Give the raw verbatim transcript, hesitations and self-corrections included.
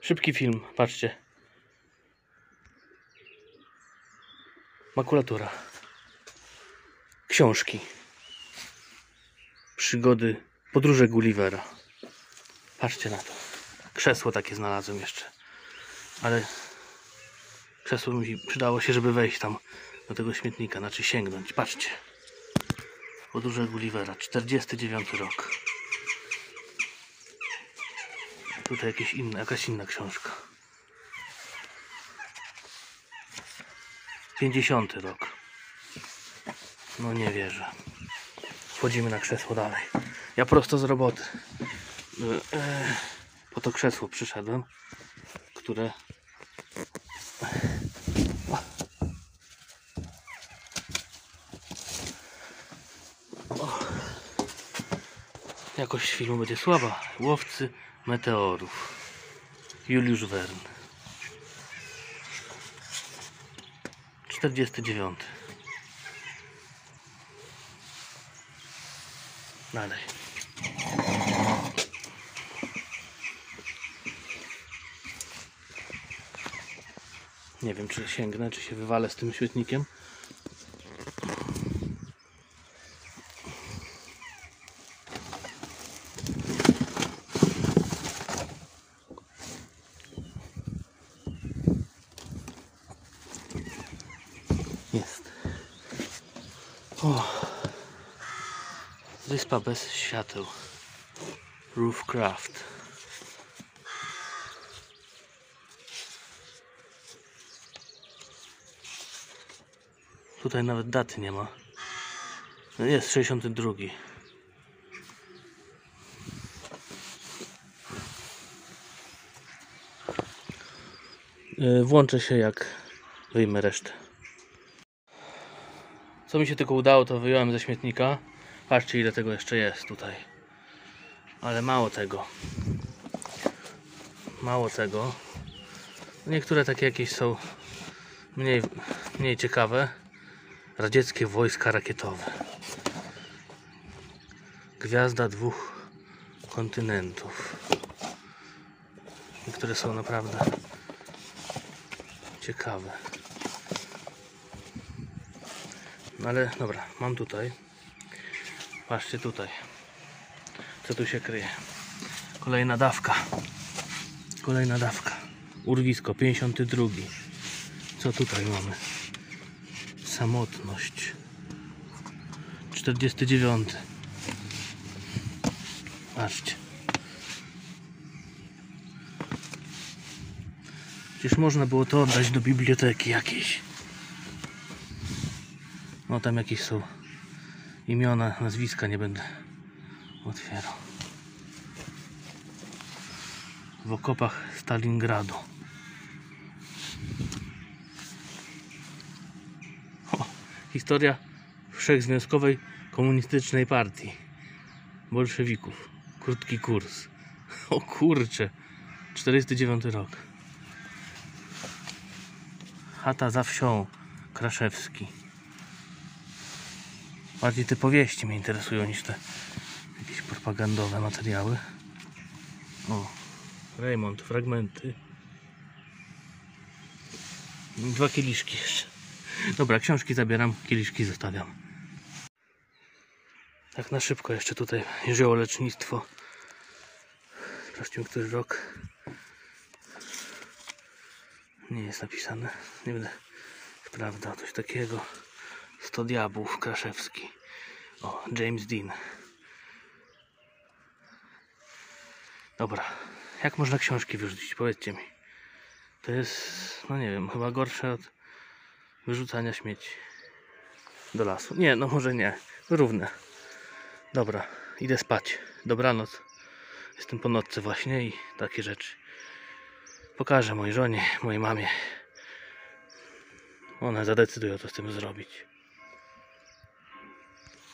Szybki film, patrzcie. Makulatura. Książki. Przygody, podróże Gullivera. Patrzcie na to. Krzesło takie znalazłem jeszcze. Ale krzesło mi przydało się, żeby wejść tam do tego śmietnika, znaczy sięgnąć. Patrzcie. Podróże Gullivera, czterdziesty dziewiąty rok. Tutaj jakieś inne, jakaś inna książka. pięćdziesiąty rok. No nie wierzę. Wchodzimy na krzesło dalej. Ja prosto z roboty. Po to krzesło przyszedłem, które o. Jakość filmu będzie słaba. Łowcy meteorów. Juliusz Verne. czterdziesty dziewiąty. Dalej. Nie wiem, czy sięgnę, czy się wywalę z tym świetnikiem. Jest. O. Wyspa bez świateł. Roofcraft. Tutaj nawet daty nie ma. No jest sześćdziesiąty drugi. Włączę się, jak wyjmę resztę. Co mi się tylko udało, to wyjąłem ze śmietnika. Patrzcie, ile tego jeszcze jest tutaj. Ale mało tego. Mało tego. Niektóre takie jakieś są mniej, mniej ciekawe. Radzieckie wojska rakietowe. Gwiazda dwóch kontynentów. Niektóre są naprawdę ciekawe. No ale dobra, mam tutaj. Patrzcie tutaj. Co tu się kryje? Kolejna dawka. Kolejna dawka. Urwisko, pięćdziesiąty drugi. Co tutaj mamy? Samotność. czterdziesty dziewiąty. Patrzcie. Przecież można było to oddać do biblioteki jakiejś. No tam jakieś są imiona, nazwiska, nie będę otwierał. W okopach Stalingradu. O, historia Wszechzwiązkowej Komunistycznej Partii Bolszewików. Krótki kurs. O kurcze. czterdziesty dziewiąty rok. Chata za wsią. Kraszewski. Bardziej te powieści mnie interesują niż te jakieś propagandowe materiały. O, Raymond, fragmenty. Dwa kieliszki jeszcze. Dobra, książki zabieram, kieliszki zostawiam. Tak na szybko jeszcze tutaj ziołolecznictwo. Sprawdźmy, który rok. Nie jest napisane. Nie będę sprawdzał coś takiego. sto diabłów, Kraszewski. O, James Dean. Dobra, jak można książki wyrzucić? Powiedzcie mi. To jest, no nie wiem, chyba gorsze od wyrzucania śmieci do lasu. Nie, no może nie. Równe. Dobra, idę spać. Dobranoc. Jestem po nocce właśnie i takie rzeczy. Pokażę mojej żonie, mojej mamie. One zadecydują, co z tym zrobić.